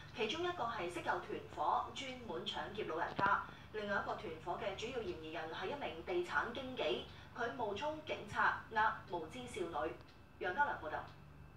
其中一個係識有團伙，專門搶劫老人家；另外一個團伙嘅主要嫌疑人係一名地產經紀，佢冒充警察呃無知少女。楊家良報導。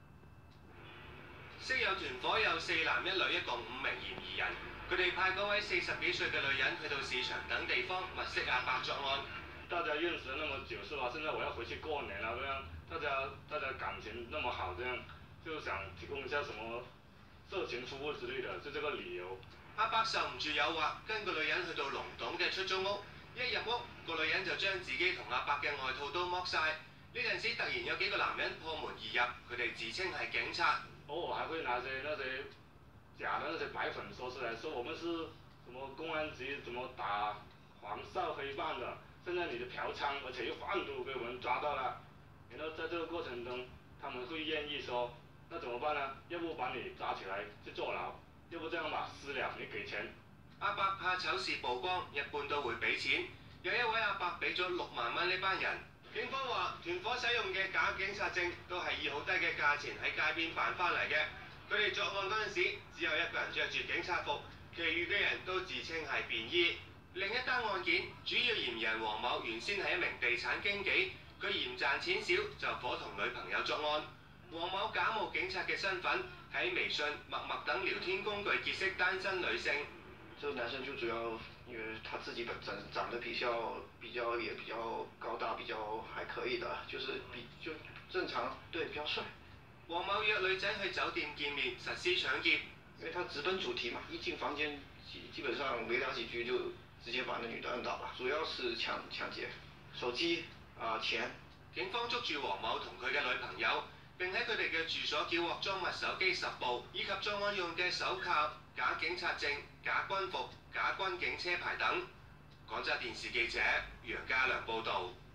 識有團伙有4男1女，一共5名嫌疑人。佢哋派嗰位40幾歲嘅女人去到市場等地方物色阿伯作案。 大家認識了那麼久，是吧？現在我要回去過年了，這樣大家感情那麼好，這樣就想提供一下什麼色情服務之類的，就這個理由。 阿伯受唔住誘惑，跟個女人去到龍洞嘅出租屋。一入屋，個女人就將自己同阿伯嘅外套都剝晒。呢陣時突然有幾個男人破門而入，佢哋自稱係警察。 偶爾還會拿些那些假的那些白粉說出來，說我們是什麼公安局，怎麼打黃少黑辦的。現在你的嫖娼，而且又販毒被我們抓到了。然後在這個過程中，他們會願意說，那怎麼辦呢？要不把你抓起來去坐牢，要不這樣吧，私了你給錢。 阿伯怕醜事曝光，一般都會俾錢。有一位阿伯俾咗6萬蚊呢班人。警方話團伙使用嘅假警察證都係以好低嘅價錢喺街邊辦翻嚟嘅。佢哋作案嗰陣時，只有一個人着住警察服，其餘嘅人都自稱係便衣。另一單案件，主要嫌疑人黃某原先係一名地產經紀，佢嫌賺錢少就夥同女朋友作案。黃某假冒警察嘅身份，喺微信、陌陌等聊天工具結識單身女性。 這個男生就主要因為他自己本身長得比較高大，比較還可以的，就是就正常，對，比較帥。 黃某約女仔去酒店見面，實施搶劫。 因為他直奔主題嘛，一進房間基本上沒聊幾句就直接把那女的摁倒了，主要是搶劫，手機錢。 警方捉住黃某同佢嘅女朋友，並喺佢哋嘅住所繳獲贓物手機10部，以及作案用嘅手銬、假警察證、假軍服、假軍警車牌等。廣州電視記者楊家良報導。